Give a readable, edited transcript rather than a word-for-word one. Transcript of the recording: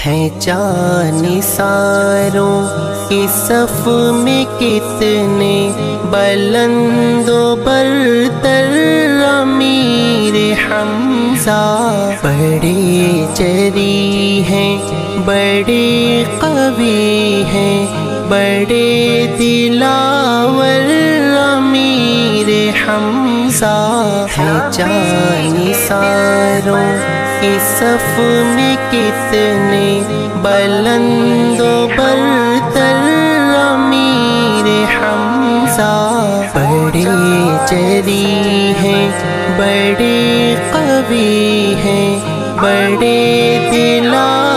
है जानिसारों की सफ में कितने बुलंदो बरतर अमीर हमजा। बड़े जरी हैं, बड़े कवि हैं, बड़े दिलावर अमीर हमजा। है जानिसारों की सफ में कितने बुलंदो बरतर अमीर हमजा। बड़े जरी हैं, बड़े कवि हैं, बड़े दिला